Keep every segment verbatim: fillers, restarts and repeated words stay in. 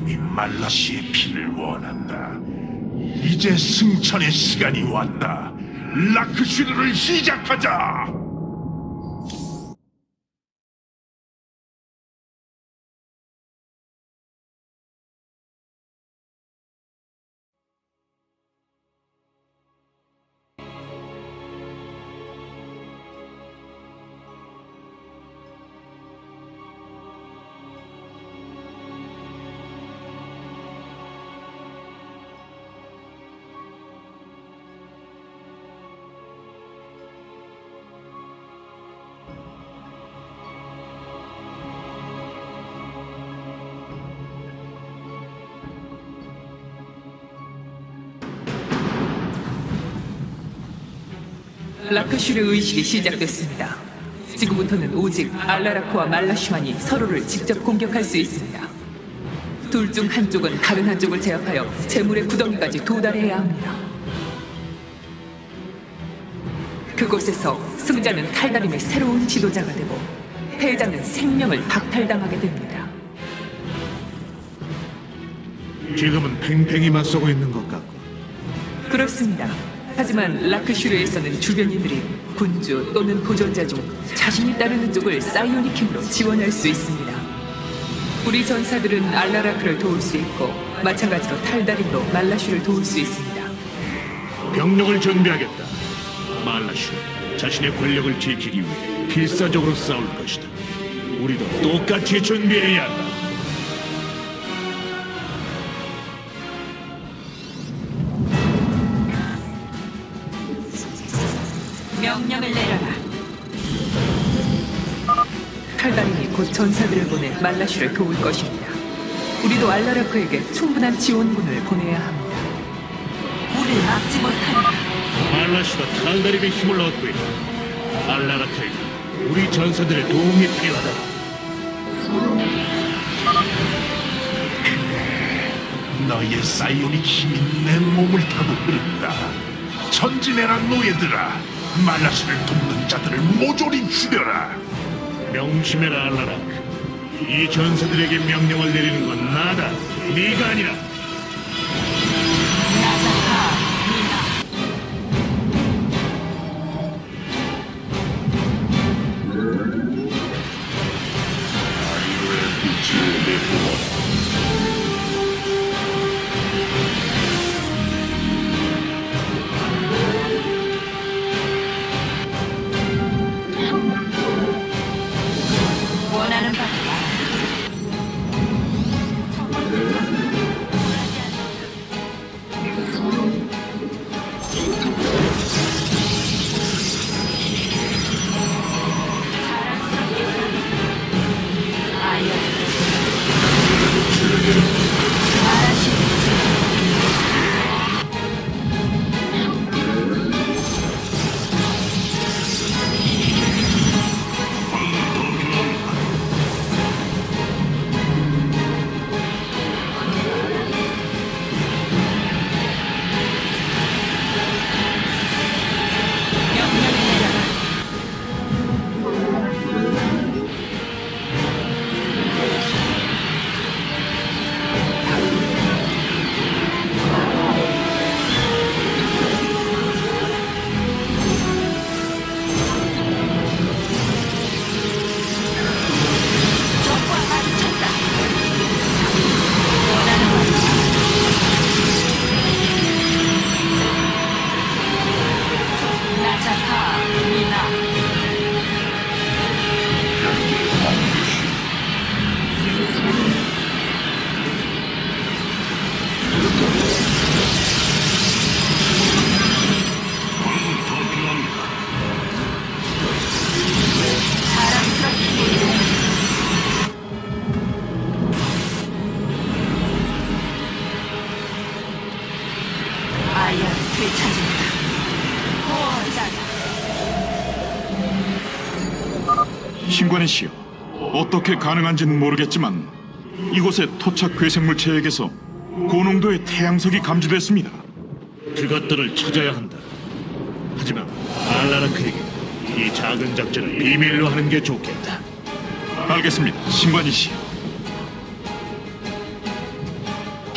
몸이 말라시의 피를 원한다. 이제 승천의 시간이 왔다. 라크슈르를 시작하자! 라크슈르 의식이 시작됐습니다. 지금부터는 오직 알라라크와 말라슈만이 서로를 직접 공격할 수 있습니다. 둘 중 한쪽은 다른 한쪽을 제압하여 재물의 구덩이까지 도달해야 합니다. 그곳에서 승자는 탈다림의 새로운 지도자가 되고 패자는 생명을 박탈당하게 됩니다. 지금은 팽팽히 맞서고 있는 것 같고. 그렇습니다. 하지만 라크슈르에서는 주변인들이 군주 또는 보존자 중 자신이 따르는 쪽을 사이오닉 힘으로 지원할 수 있습니다. 우리 전사들은 알라라크를 도울 수 있고 마찬가지로 탈다림도 말라슈를 도울 수 있습니다. 병력을 준비하겠다. 말라슈, 자신의 권력을 지키기 위해 필사적으로 싸울 것이다. 우리도 똑같이 준비해야 한다. 명령을 내려라. 탈다림이 곧 전사들을 보내 말라슈를 도울 것입니다. 우리도 알라라크에게 충분한 지원군을 보내야 합니다. 우리를 막지 못하리라. 말라슈가 탈다림의 힘을 얻고 있다. 알라라크에게 우리 전사들의 도움이 필요하다. 너의 사이오닉 힘이 내 몸을 타고 흐른다. 전진해라 노예들아. 말라시를 돕는 자들을 모조리 죽여라. 명심해라 알라라크. 이 전사들에게 명령을 내리는 건 나다. 네가 아니라. 원하는 바가 신관이시여, 어떻게 가능한지는 모르겠지만 이곳의 토착 괴생물 체액에서 고농도의 태양석이 감지됐습니다. 그것들을 찾아야 한다. 하지만 알라라크에게 이 작은 작전을 비밀로 하는 게 좋겠다. 알겠습니다, 신관이시여.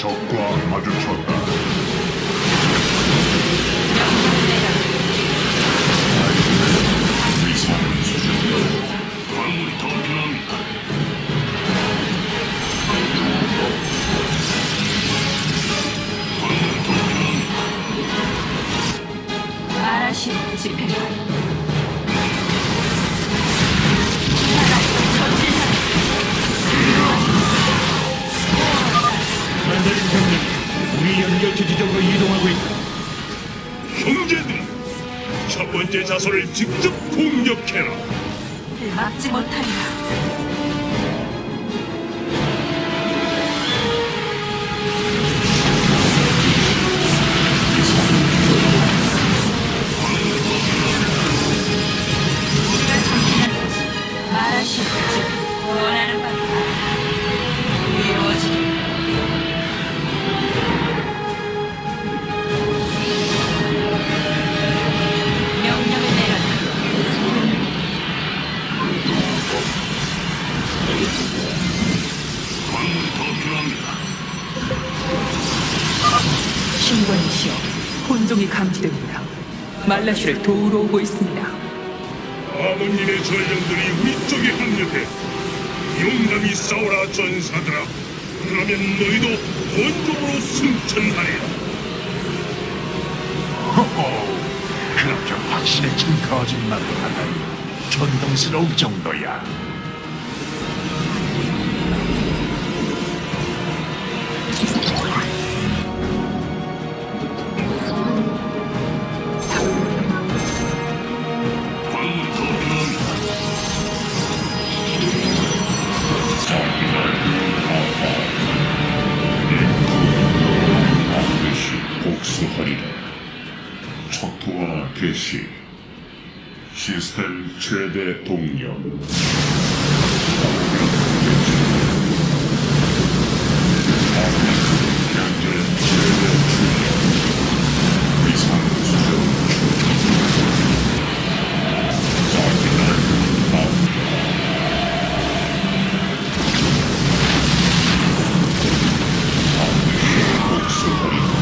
적과 마주쳤다. 광물이 더 필요합니다. 아라시 집행관 만다린 병력이 우리 연결체 지점으로 이동하고 있다. 형제들, 첫 번째 자손을 직접 공격해라. 막지 못하리라. 우리가 전진한 곳 아라시 집 원하는 바가 이루어지리. 명령을 내려라. 광물이 더 필요합니다. 신관이시여, 혼종이 감지됩니다. 말라슈를 도우러 오고 있습니다. 아버님의 전령들이 우리 쪽에 합류해. 용감히 싸워라, 전사들아. 그러면 너희도 원종으로 승천하리라. 허허, 그렇게 확신에 찬 거짓말을 하다니 존경스러울 정도야. 광물이 더 필요합니다. 반드시 복수하리라. 척도와 개시 시스템 최대 동력 현재 최대 출력 이상 수준 복수하리라.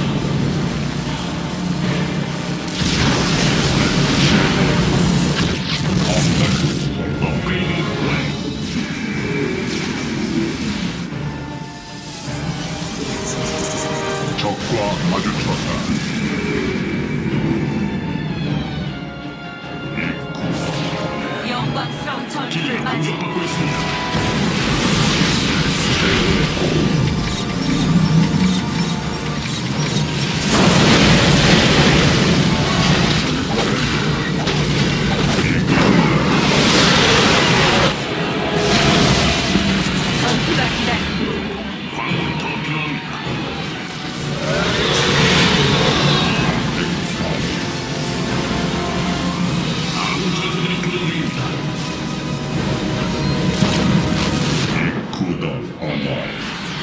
적과 마주쳤다. 영광스러운 전투를 맞이 공격받고 있습니다. 전투가 기다린다. 광물이 더 필요합니다. 아군 전사들이 교전 중입니다. 구단 하나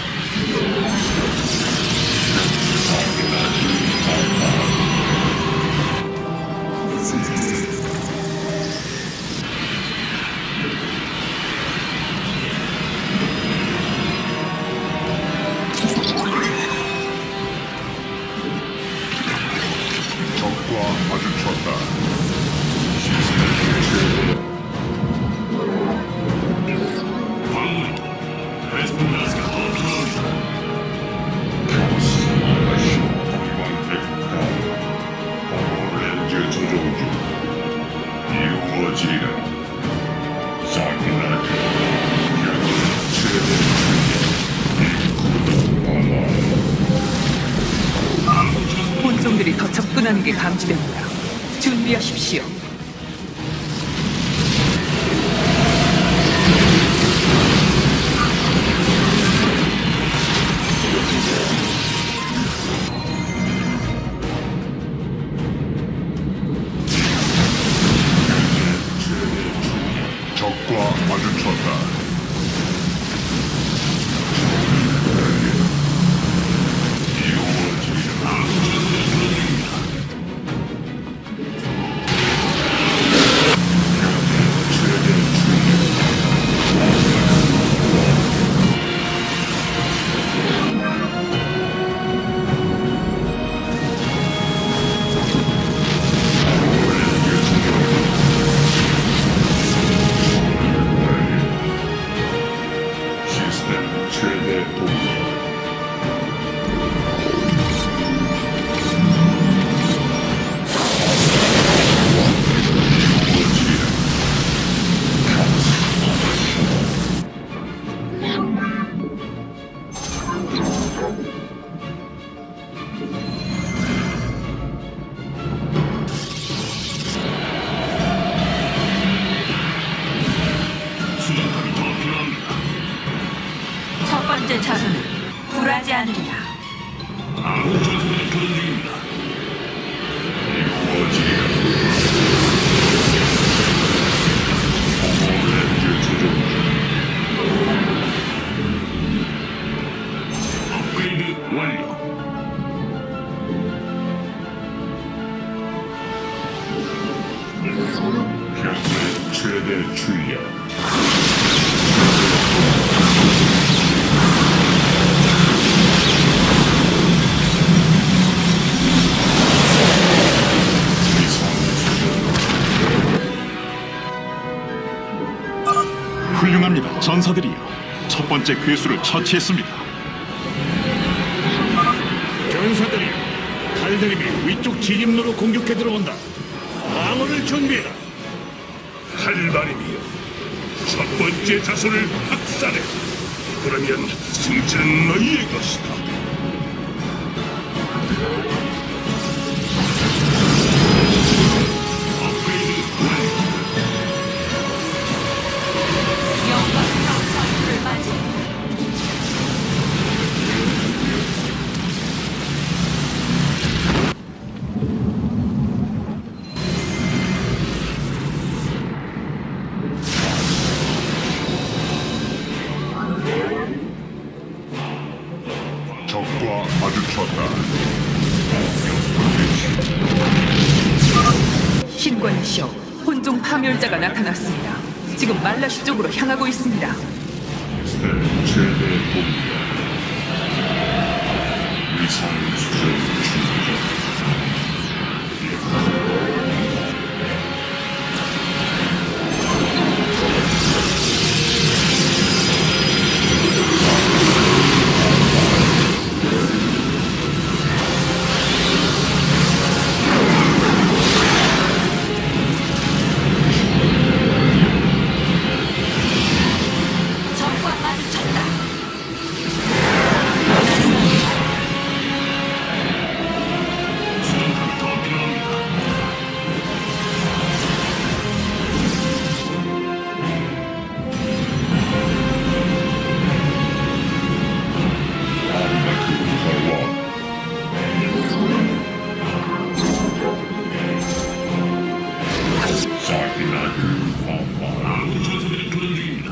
적과 마주쳤다. 광물이 베스핀 가스가 더 필요합니다. 스마시 이번 백화 바로 렌즈 조종 중 이루어지리라. 사기나드 현재 최대 구단 하나 혼종들이 더 접근하는 게 감지됩니다. 준비하십시오. 적과 마주쳤다. 하지 않으리라. 렌즈 조종 중. 업그레이드 완료. 현재 최대 출력. 훌륭합니다, 전사들이여. 첫 번째 괴수를 처치했습니다. 전사들이 칼들림이 위쪽 진입로로 공격해 들어온다. 방어를 준비해라. 칼바람이여, 첫 번째 자손을 학살해. 그러면 승자는 너희의 것이다. 업그레이드 완료. 영광스러운 전투를 맞이. 적과 마주쳤다. 신관이시여, 혼종 파멸자가 나타났습니다. 지금 말라슈 쪽으로 향하고 있습니다. 최대 공격. 위상 수준 충족. 적과 마주쳤다. 수정탑이 더 필요합니다. 아군 전사들이 교전 중입니다.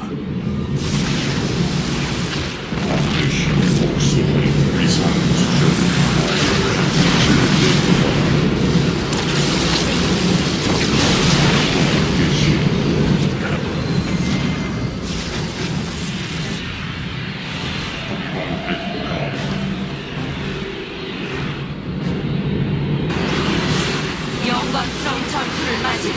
위상 수준. 영광스러운 전투를 맞이.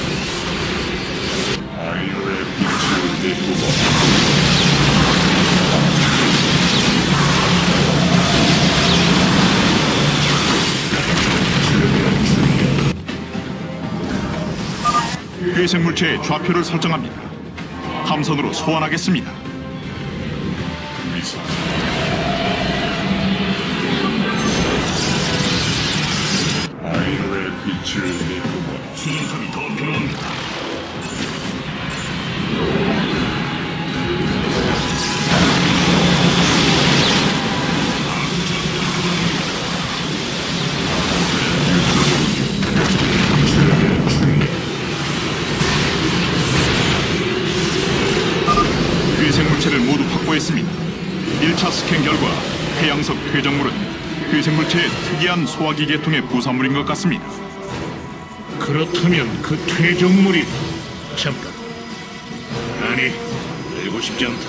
아이오의 빛을 내뿜어. 괴생 물체의 좌표를 설정합니다. 함선으로 소환하겠습니다. 위상. 아이오의 빛을 내뿜어. 수정탑이 더 필요합니다. 괴생 물체를 모두 확보했습니다. 일 차 스캔 결과 해양석 퇴적물은 괴생 물체의 특이한 소화기 계통의 부산물인 것 같습니다. 그렇다면 그 퇴적물이 잠깐. 아니, 알고 싶지 않다.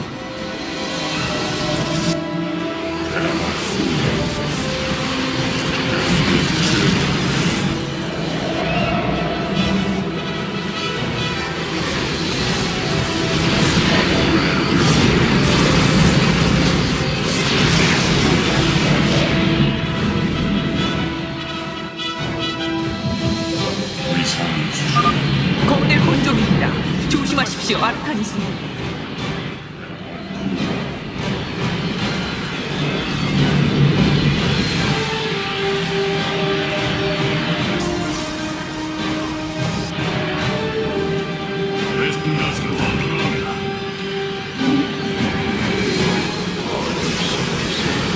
위상 수준. 거대 혼종입니다. 조심하십시오, 아르타니스. 웨스턴 가스가 더 필요합니다.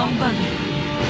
영광이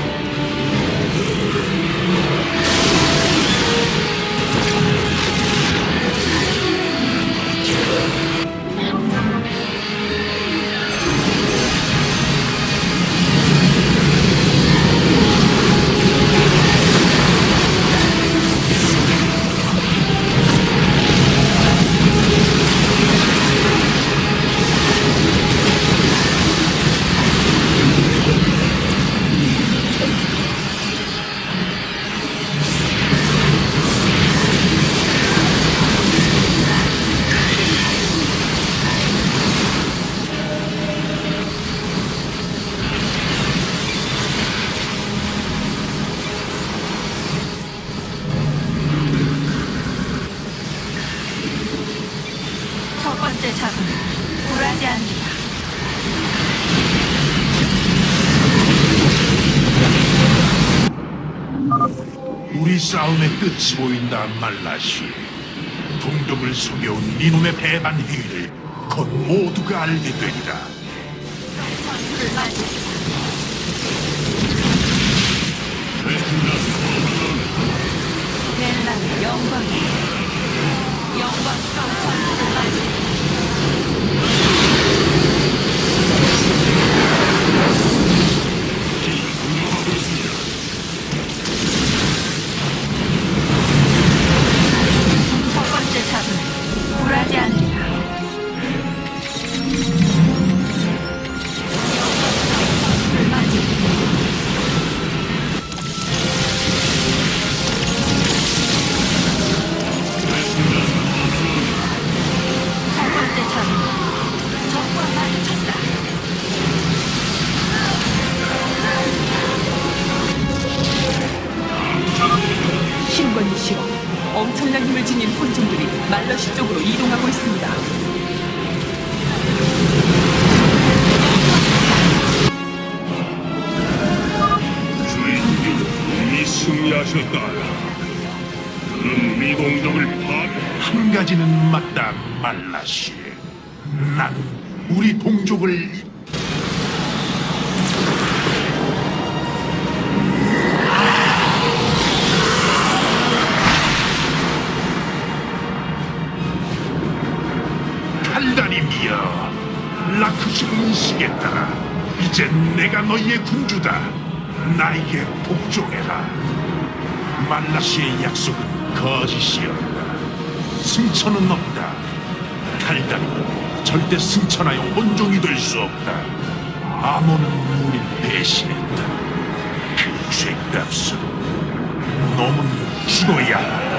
첫 번째 자손은 굴하지 않는다. 우리 싸움의 끝이 보인다, 말라시. 동족을 속여온 니놈의 배반 행위를 곧 모두가 알게 되리라. 전투를 맞이 벨라의 영광이 영광스러운 전투를 맞이 첫 번째 자손은 굴하지 않는다. 전투를 맞이 첫 번째 자손은 적과 마주쳤다. 신관이시여, 엄청난 힘을 지닌 혼종들이 말러시 쪽으로 이동하고 있습니다. 주인님 이미 승리하셨다. 그런 미동족을 파괴. 한 가지는 맞다, 말라시. 난 우리 동족을 달달임이여, 라크시 인식에 따라 이제 내가 너희의 군주다. 나에게 복종해라. 말라시의 약속은 거짓이었다. 승천은 없다. 달달임은 절대 승천하여 혼종이 될 수 없다. 아몬은 우릴 배신했다. 그 죄값으로 놈은 죽어야 한다.